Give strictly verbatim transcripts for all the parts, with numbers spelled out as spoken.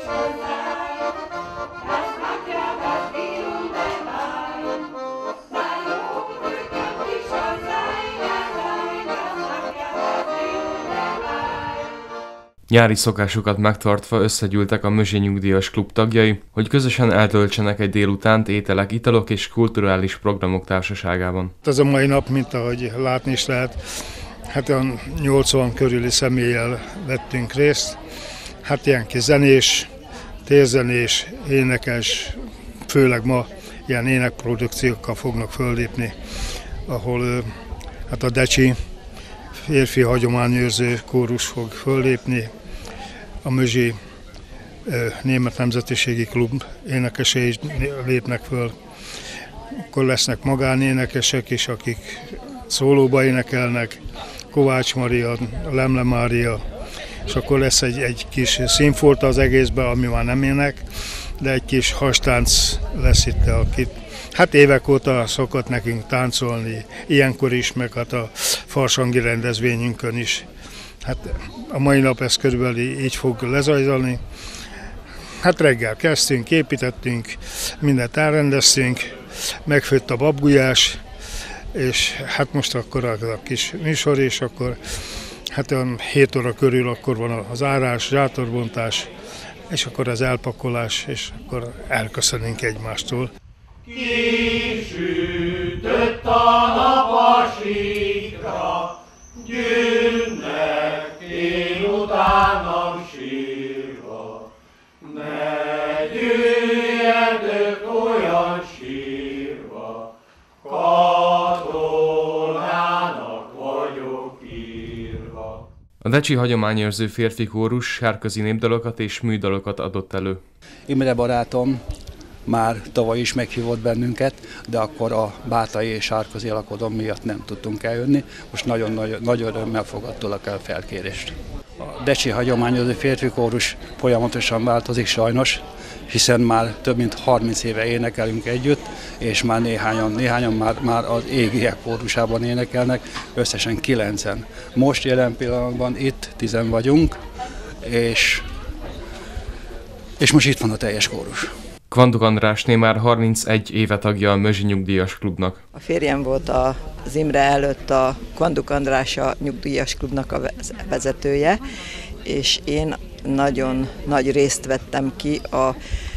Nyári szokásukat megtartva összegyűltek a Mözsi Nyugdíjas Klub tagjai, hogy közösen eltöltsenek egy délutánt ételek, italok és kulturális programok társaságában. Ez a mai nap, mint ahogy látni is lehet, hát olyan nyolcvan körüli személlyel vettünk részt. Hát ilyen kis zenés, térzenés, énekes, főleg ma ilyen énekprodukciókkal fognak föllépni, ahol hát a Decsi férfi hagyományőrző kórus fog föllépni, a Mözsi Német Nemzetiségi Klub énekesei is lépnek föl. Akkor lesznek magánénekesek is, akik szólóba énekelnek, Kovács Maria, Lemle Mária, és akkor lesz egy, egy kis színfolta az egészben, ami már nem ének, de egy kis hastánc lesz itt, akit hát évek óta szokott nekünk táncolni, ilyenkor is, meg hát a farsangi rendezvényünkön is. Hát a mai nap ez körülbelül így fog lezajlani. Hát reggel kezdtünk, építettünk, mindent elrendeztünk, megfőtt a babgulyás, és hát most akkor a kis műsor, és akkor hát olyan hét óra körül akkor van az árás, zsátorbontás, és akkor az elpakolás, és akkor elköszönünk egymástól. Kisütött a nap a síkra, gyűlnek én utánam sírva. Ne gyűjjetek olyan sírva, katonának vagyok írva. A Decsi hagyományőrző férfi kórus sárközi népdalokat és műdalokat adott elő. Imre barátom már tavaly is meghívott bennünket, de akkor a bátai és sárközi alakodom miatt nem tudtunk eljönni. Most nagyon nagy, nagy örömmel fogadtulak el felkérést. A Decsi hagyományőrző férfi kórus folyamatosan változik sajnos, hiszen már több mint harminc éve énekelünk együtt, és már néhányan, néhányan már, már az égiek kórusában énekelnek, összesen kilencen. Most jelen pillanatban itt tizen vagyunk, és, és most itt van a teljes kórus. Kvanduk Andrásné már harmincegy éve tagja a Mözsi Nyugdíjas Klubnak. A férjem volt az Imre előtt a Kvanduk András a Nyugdíjas Klubnak a vezetője, és én nagyon nagy részt vettem ki a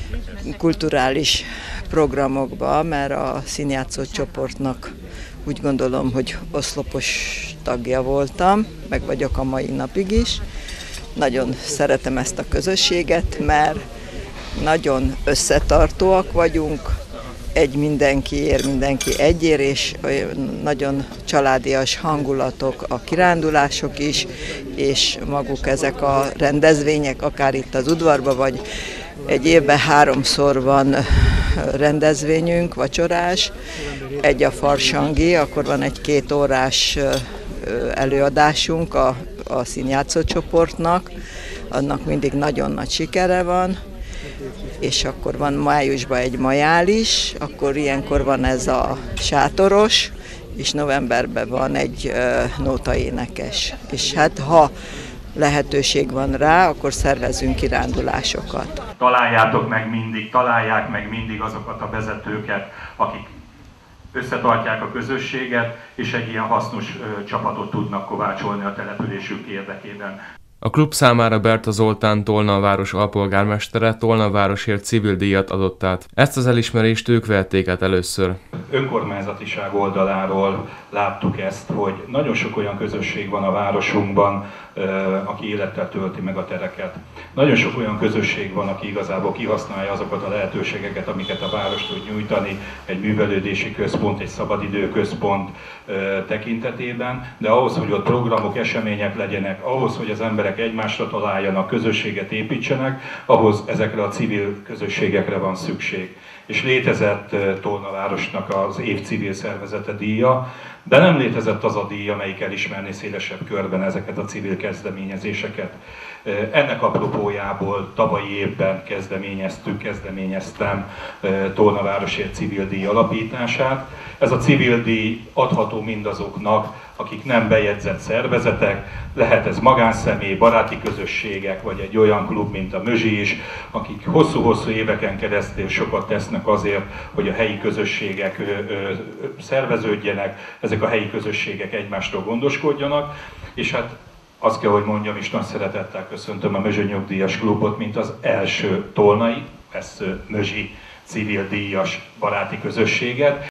kulturális programokba, mert a színjátszó csoportnak úgy gondolom, hogy oszlopos tagja voltam, meg vagyok a mai napig is. Nagyon szeretem ezt a közösséget, mert nagyon összetartóak vagyunk, egy mindenkiért, mindenki egyért, és nagyon családias hangulatok a kirándulások is, és maguk ezek a rendezvények, akár itt az udvarban, vagy egy évben háromszor van rendezvényünk, vacsorás, egy a farsangi, akkor van egy két órás előadásunk a, a színjátszó csoportnak, annak mindig nagyon nagy sikere van, és akkor van májusban egy majál is, akkor ilyenkor van ez a sátoros, és novemberben van egy uh, nótaénekes. És hát ha lehetőség van rá, akkor szervezünk kirándulásokat. Találjátok meg mindig, találják meg mindig azokat a vezetőket, akik összetartják a közösséget, és egy ilyen hasznos ö, csapatot tudnak kovácsolni a településük érdekében. A klub számára Berta Zoltán Tolna város alpolgármestere Tolna városért civil díjat adott át. Ezt az elismerést ők vették át először. Önkormányzatiság oldaláról láttuk ezt, hogy nagyon sok olyan közösség van a városunkban, aki élettel tölti meg a tereket. Nagyon sok olyan közösség van, aki igazából kihasználja azokat a lehetőségeket, amiket a város tud nyújtani, egy művelődési központ, egy szabadidőközpont tekintetében, de ahhoz, hogy ott programok, események legyenek, ahhoz, hogy az emberek egymásra találjanak, közösséget építsenek, ahhoz ezekre a civil közösségekre van szükség. És létezett Tolna városnak az év civil szervezete díja, de nem létezett az a díj, amelyik elismerné szélesebb körben ezeket a civil kezdeményezéseket. Ennek apropójából tavalyi évben kezdeményeztük, kezdeményeztem Tolnavárosért civil díj alapítását. Ez a civil díj adható mindazoknak, akik nem bejegyzett szervezetek, lehet ez magánszemély, baráti közösségek, vagy egy olyan klub, mint a Mözsi is, akik hosszú-hosszú éveken keresztül sokat tesznek azért, hogy a helyi közösségek ö, ö, szerveződjenek, ezek a helyi közösségek egymástól gondoskodjanak, és hát azt kell, hogy mondjam, és nagy szeretettel köszöntöm a Mözsi Nyugdíjas Klubot, mint az első tolnai, ez Mözsi civil díjas baráti közösséget.